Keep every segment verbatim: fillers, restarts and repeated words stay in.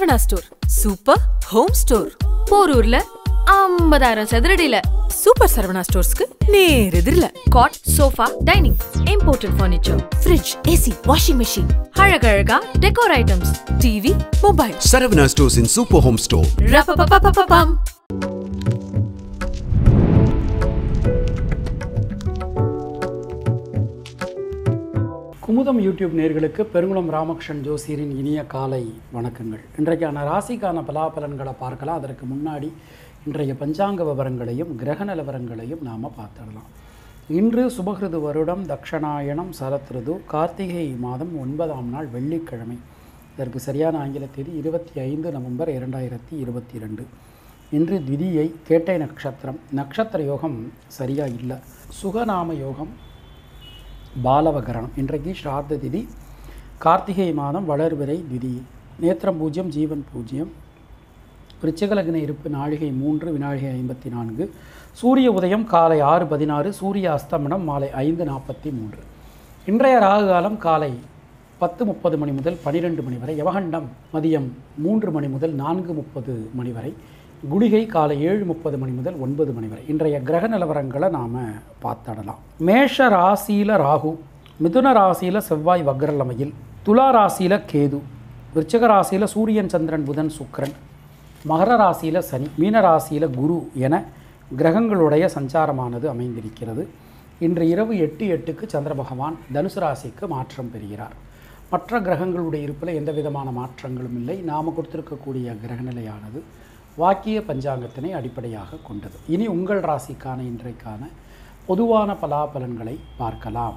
Saravana store super home store. போரூர்ல ஐம்பதாயிரம் சதுரடியில சூப்பர் சரவணா ஸ்டோர்ஸ்க்கு நேர் எதிரில cot, sofa, dining, imported furniture, fridge, AC, washing machine, அழகழகா decor items, TV, mobile. Saravana Stores in Super Home Store. Rapapapapapam. Kumudam YouTube நேயர்களுக்கு பெருங்குளம் ராமகிருஷ்ணன் ஜோசியரின் இனிய காலை வணக்கங்கள். இன்றைக்கான ராசிக்கான பலாபலன்களை பார்க்கலாம். அதற்கு முன்னாடி இன்றைய பஞ்சாங்க விவரங்களையும் கிரக நிலவரங்களையும் நாம் பார்த்துடலாம். இன்று சுபகிருது வருடம் தக்ஷணாயணம் சரத்ருது கார்த்திகை மாதம் ஒன்பதாம் நாள் வெள்ளிக்கிழமை. இதற்கு சரியான ஆங்கில தேதி இருபத்தி ஐந்து நவம்பர் இரண்டாயிரத்தி இருபத்தி ரெண்டு. இன்று திதியை கேட்டை நட்சத்திரம். நட்சத்திர யோகம் சரியாக இல்லை. சுகநாம யோகம் பாலவகரணம். இன்றைக்கு ஸ்ரார்த்த திதி. கார்த்திகை மாதம் வளர்விரை திதி. நேத்திரம் பூஜ்யம், ஜீவன் பூஜ்யம். விருச்சிகலக்ன இருப்பு நாழிகை மூன்று, வினாழிகை ஐம்பத்தி நான்கு. சூரிய உதயம் காலை ஆறு பதினாறு, சூரிய அஸ்தமனம் மாலை ஐந்து நாற்பத்தி மூன்று. இன்றைய ராகு காலம் காலை பத்து முப்பது மணி முதல் பன்னிரெண்டு மணி வரை. யவகண்டம் மதியம் மூன்று மணி முதல் நான்கு முப்பது மணி வரை. குளிகை காலை ஏழு முப்பது மணி முதல் ஒன்பது மணி வரை. இன்றைய கிரக நிலவரங்களை நாம் பார்த்துடலாம். மேஷ ராசியில் ராகு, மிதுன ராசியில் செவ்வாய் வக்ரலமையில், துலா ராசியில் கேது, விருச்சிக ராசியில் சூரியன் சந்திரன் புதன் சுக்கிரன், மகர ராசியில் சனி, மீன ராசியில் குரு என கிரகங்களுடைய சஞ்சாரமானது அமைந்திருக்கிறது. இன்று இரவு எட்டு எட்டுக்கு சந்திர பகவான் தனுசு ராசிக்கு மாற்றம் பெறுகிறார். மற்ற கிரகங்களுடைய இருப்பில் எந்த விதமான மாற்றங்களும் இல்லை. நாம் கொடுத்திருக்கக்கூடிய கிரகநிலையானது வாக்கிய பஞ்சாங்கத்தினை அடிப்படையாக கொண்டது. இனி உங்கள் ராசிக்கான இன்றைக்கான பொதுவான பலாபலன்களை பார்க்கலாம்.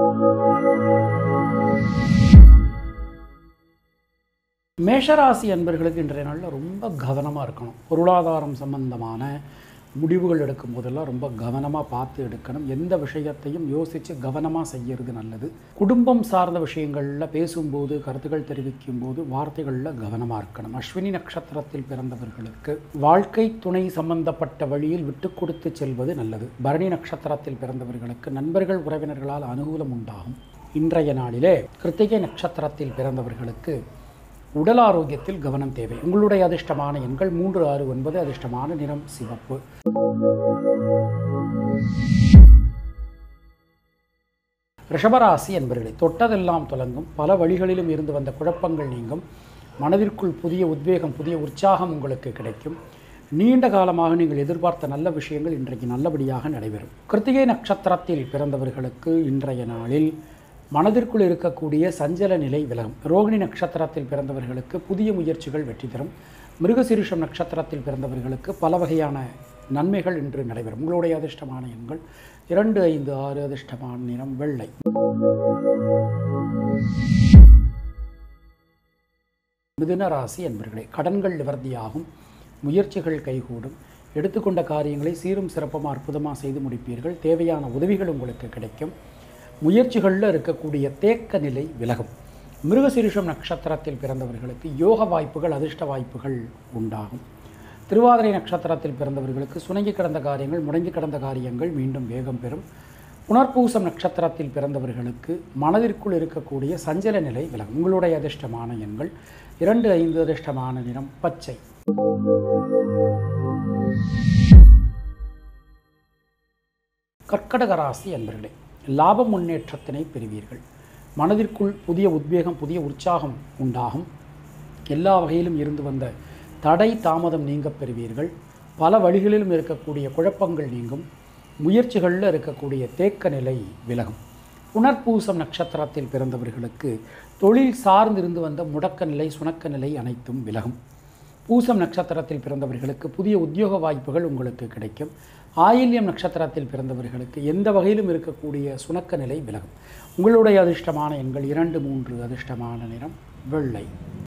மேஷராசி அன்பர்களுக்கு இன்றைய நாளில் ரொம்ப கவனமாக இருக்கணும். பொருளாதாரம் சம்பந்தமான முடிவுகள் எடுக்கும் போதெல்லாம் ரொம்ப கவனமாக பார்த்து எடுக்கணும். எந்த விஷயத்தையும் யோசித்து கவனமாக செய்கிறது நல்லது. குடும்பம் சார்ந்த விஷயங்களில் பேசும்போது, கருத்துக்கள் தெரிவிக்கும் போது வார்த்தைகளில் கவனமாக இருக்கணும். அஸ்வினி நட்சத்திரத்தில் பிறந்தவர்களுக்கு வாழ்க்கை துணை சம்பந்தப்பட்ட வழியில் விட்டு கொடுத்து செல்வது நல்லது. பரணி நட்சத்திரத்தில் பிறந்தவர்களுக்கு நண்பர்கள் உறவினர்களால் அனுகூலம் உண்டாகும். இன்றைய நாளிலே கிருத்திகை நட்சத்திரத்தில் பிறந்தவர்களுக்கு உடல் ஆரோக்கியத்தில் கவனம் தேவை. உங்களுடைய அதிர்ஷ்டமான எண்கள் மூன்று ஆறு ஒன்பது. அதிர்ஷ்டமான நிறம் சிவப்பு. ரிஷபராசி என்பவர்களை தொட்டதெல்லாம் தொடங்கும். பல வழிகளிலும் இருந்து வந்த குழப்பங்கள் நீங்கும். மனதிற்குள் புதிய உத்வேகம், புதிய உற்சாகம் உங்களுக்கு கிடைக்கும். நீண்ட காலமாக நீங்கள் எதிர்பார்த்த நல்ல விஷயங்கள் இன்றைக்கு நல்லபடியாக நடைபெறும். கிருத்திகை நட்சத்திரத்தில் பிறந்தவர்களுக்கு இன்றைய நாளில் மனதிற்குள் இருக்கக்கூடிய சஞ்சல நிலை விலகும். ரோகிணி நட்சத்திரத்தில் பிறந்தவர்களுக்கு புதிய முயற்சிகள் வெற்றி தரும். மிருகசீரிஷம் நட்சத்திரத்தில் பிறந்தவர்களுக்கு பல வகையான நன்மைகள் இன்று நடைபெறும். உங்களுடைய அதிர்ஷ்டமான எண்கள் இரண்டு ஐந்து ஆறு. அதிர்ஷ்டமான நிறம் வெள்ளை. மிதுன ராசி என்பவர்களே, கடன்கள் நிவர்த்தியாகும். முயற்சிகள் கைகூடும். எடுத்துக்கொண்ட காரியங்களை சீரும் சிறப்புமாக அற்புதமாக செய்து முடிப்பீர்கள். தேவையான உதவிகள் உங்களுக்கு கிடைக்கும். முயற்சிகளில் இருக்கக்கூடிய தேக்க நிலை விலகும். மிருகசீரிஷம் நட்சத்திரத்தில் பிறந்தவர்களுக்கு யோக வாய்ப்புகள், அதிர்ஷ்ட வாய்ப்புகள் உண்டாகும். திருவாதிரை நட்சத்திரத்தில் பிறந்தவர்களுக்கு சுணங்கி கிடந்த காரியங்கள், முடங்கி கிடந்த காரியங்கள் மீண்டும் வேகம் பெறும். புனர்பூசம் நட்சத்திரத்தில் பிறந்தவர்களுக்கு மனதிற்குள் இருக்கக்கூடிய சஞ்சல நிலை விலகும். உங்களுடைய அதிர்ஷ்டமான எண்கள் இரண்டு ஐந்து. அதிர்ஷ்டமான நிறம் பச்சை. கர்க்கடக ராசி என்பவர்களே, லாப முன்னேற்றத்தினை பெறுவீர்கள். மனதிற்குள் புதிய உத்வேகம், புதிய உற்சாகம் உண்டாகும். எல்லா வகையிலும் இருந்து வந்த தடை தாமதம் நீங்க பெறுவீர்கள். பல வழிகளிலும் இருக்கக்கூடிய குழப்பங்கள் நீங்கும். முயற்சிகளில் இருக்கக்கூடிய தேக்க நிலை விலகும். புனர்பூசம் நட்சத்திரத்தில் பிறந்தவர்களுக்கு தொழில் சார்ந்திருந்து வந்த முடக்க நிலை, சுணக்க நிலை அனைத்தும் விலகும். பூசம் நட்சத்திரத்தில் பிறந்தவர்களுக்கு புதிய உத்தியோக வாய்ப்புகள் உங்களுக்கு கிடைக்கும். ஆயில்யம் நட்சத்திரத்தில் பிறந்தவர்களுக்கு எந்த வகையிலும் இருக்கக்கூடிய சுணக்க நிலை விலகும். உங்களுடைய அதிர்ஷ்டமான எண்கள் இரண்டு மூன்று. அதிர்ஷ்டமான நிறம் வெள்ளை.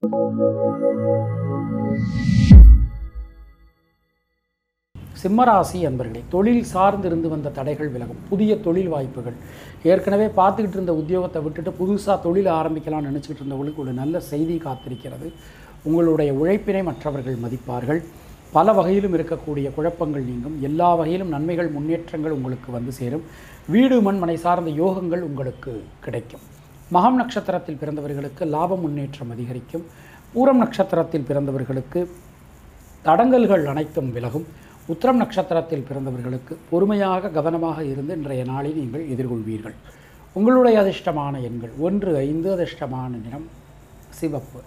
சிம்மராசி அன்பர்களே, தொழில் சார்ந்திருந்து வந்த தடைகள் விலகும். புதிய தொழில் வாய்ப்புகள், ஏற்கனவே பார்த்துக்கிட்டு இருந்த உத்தியோகத்தை விட்டுட்டு புதுசாக தொழில் ஆரம்பிக்கலாம்னு நினச்சிக்கிட்டு இருந்தவங்களுக்கு ஒரு நல்ல செய்தி காத்திருக்கிறது. உங்களுடைய உழைப்பினை மற்றவர்கள் மதிப்பார்கள். பல வகையிலும் இருக்கக்கூடிய குழப்பங்கள் நீங்கும். எல்லா வகையிலும் நன்மைகள், முன்னேற்றங்கள் உங்களுக்கு வந்து சேரும். வீடு மண் மனை சார்ந்த யோகங்கள் உங்களுக்கு கிடைக்கும். மகம் நட்சத்திரத்தில் பிறந்தவர்களுக்கு லாப முன்னேற்றம் அதிகரிக்கும். பூரம் நட்சத்திரத்தில் பிறந்தவர்களுக்கு தடங்கல்கள் அனைத்தும் விலகும். உத்திரம் நட்சத்திரத்தில் பிறந்தவர்களுக்கு பொறுமையாக கவனமாக இருந்து இன்றைய நாளில் நீங்கள் எதிர்கொள்வீர்கள். உங்களுடைய அதிர்ஷ்டமான எண்கள் ஒன்று ஐந்து, அதிர்ஷ்டமான நிறம் சிவப்பு.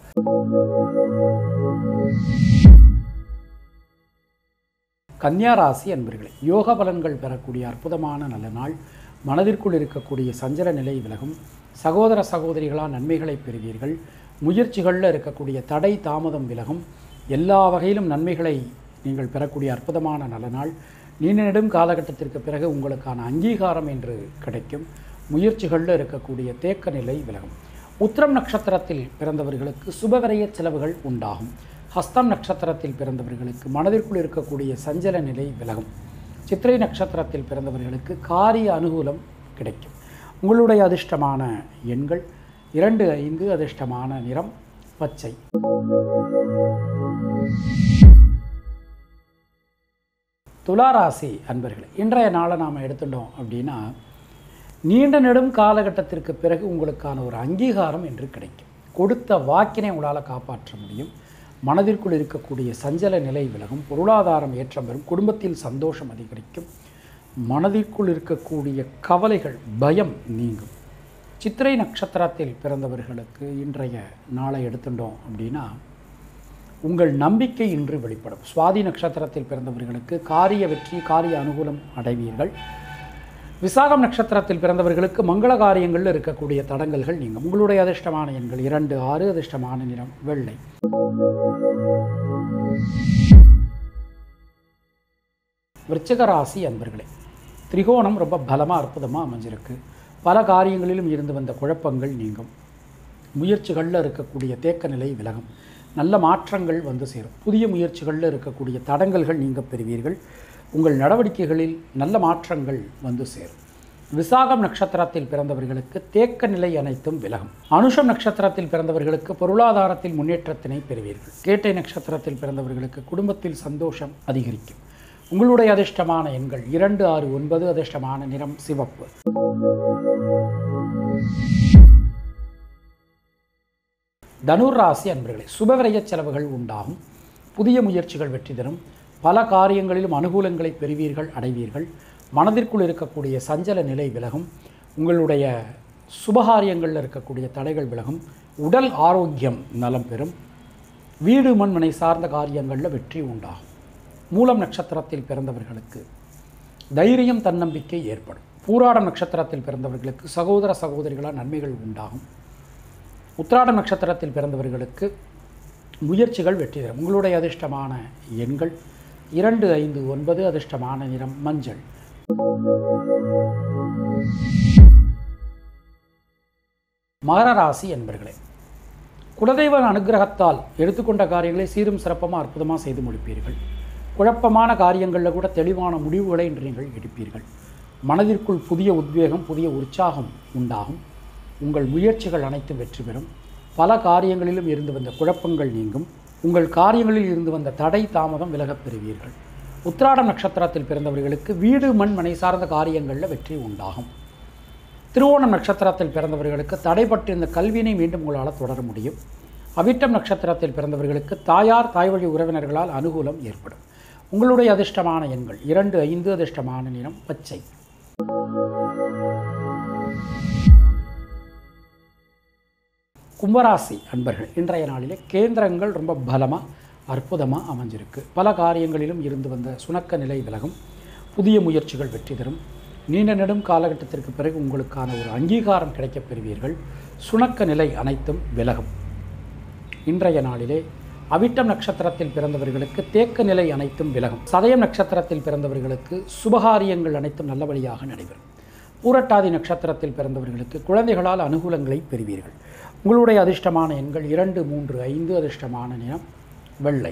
கன்னியா ராசி அன்பர்களே, யோக பலன்கள் பெறக்கூடிய அற்புதமான நல்ல நாள். மனதிற்குள் இருக்கக்கூடிய சஞ்சல நிலை விலகும். சகோதர சகோதரிகளால் நன்மைகளை பெறுவீர்கள். முயற்சிகளில் இருக்கக்கூடிய தடை தாமதம் விலகும். எல்லா வகையிலும் நன்மைகளை நீங்கள் பெறக்கூடிய அற்புதமான நல்ல நாள். நீண்ட நெடும் காலகட்டத்திற்கு பிறகு உங்களுக்கான அங்கீகாரம் என்று கிடைக்கும். முயற்சிகளில் இருக்கக்கூடிய தேக்க நிலை விலகும். உத்திரம் நட்சத்திரத்தில் பிறந்தவர்களுக்கு சுபவிரய செலவுகள் உண்டாகும். ஹஸ்தம் நட்சத்திரத்தில் பிறந்தவர்களுக்கு மனதிற்குள் இருக்கக்கூடிய சஞ்சல நிலை விலகும். சித்திரை நட்சத்திரத்தில் பிறந்தவர்களுக்கு காரிய அனுகூலம் கிடைக்கும். உங்களுடைய அதிர்ஷ்டமான எண்கள் இரண்டு ஐந்து, அதிர்ஷ்டமான நிறம் பச்சை. துளாராசி அன்பர்களே, இன்றைய நாளை நாம் எடுத்துட்டோம் அப்படின்னா நீண்ட நெடும் காலகட்டத்திற்கு பிறகு உங்களுக்கான ஒரு அங்கீகாரம் என்று கிடைக்கும். கொடுத்த வாக்கினை உங்களால் காப்பாற்ற முடியும். மனதிற்குள் இருக்கக்கூடிய சஞ்சல நிலை விலகும். பொருளாதாரம் ஏற்றம் பெறும். குடும்பத்தில் சந்தோஷம் அதிகரிக்கும். மனதிற்குள் இருக்கக்கூடிய கவலைகள் பயம் நீங்கும். சித்திரை நட்சத்திரத்தில் பிறந்தவர்களுக்கு இன்றைய நாளை எடுத்துட்டோம் அப்படின்னா உங்கள் நம்பிக்கை இன்று வெளிப்படும். சுவாதி நட்சத்திரத்தில் பிறந்தவர்களுக்கு காரிய வெற்றி, காரிய அனுகூலம் அடைவீர்கள். விசாகம் நட்சத்திரத்தில் பிறந்தவர்களுக்கு மங்கள காரியங்களில் இருக்கக்கூடிய தடங்கல்கள் நீங்கும். உங்களுடைய அதிர்ஷ்டமான எண்கள் இரண்டு ஆறு, அதிர்ஷ்டமான நிறம் வெள்ளை. விருச்சிக ராசி அன்பர்களே, திரிகோணம் ரொம்ப பலமாக அற்புதமாக அமைஞ்சிருக்கு. பல காரியங்களிலும் இருந்து வந்த குழப்பங்கள் நீங்கும். முயற்சிகளில் இருக்கக்கூடிய தேக்க நிலை விலகும். நல்ல மாற்றங்கள் வந்து சேரும். புதிய முயற்சிகளில் இருக்கக்கூடிய தடங்கல்கள் நீங்க பெறுவீர்கள். உங்கள் நடவடிக்கைகளில் நல்ல மாற்றங்கள் வந்து சேரும். விசாகம் நட்சத்திரத்தில் பிறந்தவர்களுக்கு தேக்க நிலை அனைத்தும் விலகும். அனுஷம் நட்சத்திரத்தில் பிறந்தவர்களுக்கு பொருளாதாரத்தில் முன்னேற்றத்தினை பெறுவீர்கள். கேட்டை நட்சத்திரத்தில் பிறந்தவர்களுக்கு குடும்பத்தில் சந்தோஷம் அதிகரிக்கும். உங்களுடைய அதிர்ஷ்டமான எண்கள் இரண்டு ஆறு ஒன்பது, அதிர்ஷ்டமான நிறம் சிவப்பு. தனுர் ராசி அன்பர்களே, சுபவிரய செலவுகள் உண்டாகும். புதிய முயற்சிகள் வெற்றி தரும். பல காரியங்களிலும் அனுகூலங்களை பெறுவீர்கள், அடைவீர்கள். மனதிற்குள் இருக்கக்கூடிய சஞ்சல நிலை விலகும். உங்களுடைய சுபகாரியங்களில் இருக்கக்கூடிய தடைகள் விலகும். உடல் ஆரோக்கியம் நலம் பெறும். வீடு மண்மனை சார்ந்த காரியங்களில் வெற்றி உண்டாகும். மூலம் நட்சத்திரத்தில் பிறந்தவர்களுக்கு தைரியம், தன்னம்பிக்கை ஏற்படும். பூராடம் நட்சத்திரத்தில் பிறந்தவர்களுக்கு சகோதர சகோதரிகளால் நன்மைகள் உண்டாகும். உத்திராடம் நட்சத்திரத்தில் பிறந்தவர்களுக்கு முயற்சிகள் வெற்றி தரும். உங்களுடைய அதிர்ஷ்டமான எண்கள் இரண்டு ஐந்து ஒன்பது, அதிர்ஷ்டமான நிறம் மஞ்சள். மகர ராசி என்பர்களே, குலதெய்வ அனுகிரகத்தால் எடுத்துக்கொண்ட காரியங்களை சீரும் சிறப்பமாக அற்புதமாக செய்து முடிப்பீர்கள். குழப்பமான காரியங்களில் கூட தெளிவான முடிவுகளை இன்று நீங்கள் எடுப்பீர்கள். மனதிற்குள் புதிய உத்வேகம், புதிய உற்சாகம் உண்டாகும். உங்கள் முயற்சிகள் அனைத்தும் வெற்றி பெறும். பல காரியங்களிலும் இருந்து வந்த குழப்பங்கள் நீங்கும். உங்கள் காரியங்களில் இருந்து வந்த தடை தாமதம் விலகப் பெறுவீர்கள். உத்திராடம் நட்சத்திரத்தில் பிறந்தவர்களுக்கு வீடு மண் மனை சார்ந்த காரியங்களில் வெற்றி உண்டாகும். திருவோணம் நட்சத்திரத்தில் பிறந்தவர்களுக்கு தடைப்பட்டிருந்த கல்வியினை மீண்டும் உங்களால் தொடர முடியும். அவிட்டம் நட்சத்திரத்தில் பிறந்தவர்களுக்கு தாயார், தாய் வழி உறவினர்களால் அனுகூலம் ஏற்படும். உங்களுடைய அதிர்ஷ்டமான எண்கள் இரண்டு ஐந்து, அதிர்ஷ்டமான நிறம் பச்சை. கும்பராசி அன்பர்கள், இன்றைய நாளிலே கேந்திரங்கள் ரொம்ப பலமாக அற்புதமாக அமைஞ்சிருக்கு. பல காரியங்களிலும் இருந்து வந்த சுணக்க நிலை விலகும். புதிய முயற்சிகள் வெற்றி தரும். நீண்ட நெடும் காலகட்டத்திற்கு பிறகு உங்களுக்கான ஒரு அங்கீகாரம் கிடைக்கப் பெறுவீர்கள். சுணக்க நிலை அனைத்தும் விலகும். இன்றைய நாளிலே அவிட்டம் நட்சத்திரத்தில் பிறந்தவர்களுக்கு தேக்க நிலை அனைத்தும் விலகும். சதயம் நட்சத்திரத்தில் பிறந்தவர்களுக்கு சுபகாரியங்கள் அனைத்தும் நல்லபடியாக நடைபெறும். பூரட்டாதி நட்சத்திரத்தில் பிறந்தவர்களுக்கு குழந்தைகளால் அனுகூலங்களை பெறுவீர்கள். உங்களுடைய அதிர்ஷ்டமான எண்கள் இரண்டு மூன்று ஐந்து, அதிர்ஷ்டமான நிறம் வெள்ளை.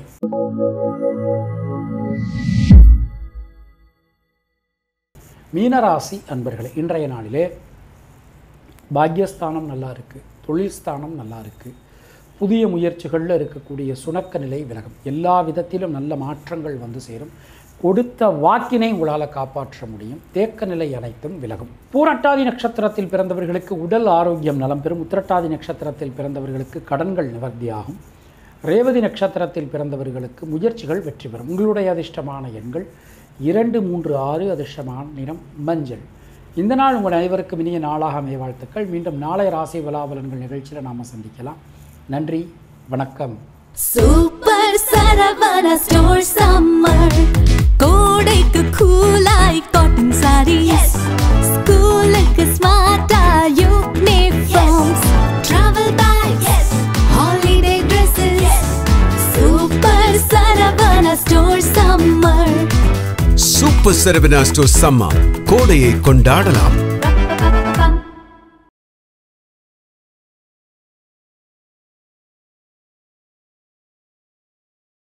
மீனராசி அன்பர்களே, இன்றைய நாளிலே பாக்யஸ்தானம் நல்லா இருக்குது. தொழில் ஸ்தானம் நல்லா இருக்குது. புதிய முயற்சிகளில் இருக்கக்கூடிய சுணக்க நிலை விலகும். எல்லா விதத்திலும் நல்ல மாற்றங்கள் வந்து சேரும். கொடுத்த வாக்கினை உங்களால் காப்பாற்ற முடியும். தேக்க நிலை அனைத்தும் விலகும். பூரட்டாதி நட்சத்திரத்தில் பிறந்தவர்களுக்கு உடல் ஆரோக்கியம் நலம் பெறும். உத்திரட்டாதி நட்சத்திரத்தில் பிறந்தவர்களுக்கு கடன்கள் நிவர்த்தியாகும். ரேவதி நட்சத்திரத்தில் பிறந்தவர்களுக்கு முயற்சிகள் வெற்றி பெறும். உங்களுடைய அதிர்ஷ்டமான எண்கள் இரண்டு மூன்று ஆறு, அதிர்ஷ்டமான நிறம் மஞ்சள். இந்த நாள் உங்கள் அனைவருக்கும் இனிய நாளாக அமைய வாழ்த்துக்கள். மீண்டும் நாளை ராசி பலாபலன்கள் நிகழ்ச்சியில் நாம் சந்திக்கலாம். நன்றி, வணக்கம். சூப்பர் சரவணா ஸ்டோர் சம்மர் கோடைக்கு கூலாய் காட்டன் சாரீஸ், ஸ்கூலுக்கு ஸ்மார்ட்டா uniforms, travel bags, holiday dresses. Super Saravana store summer. Super Saravana store summer கோடையை கொண்டாடலாம்.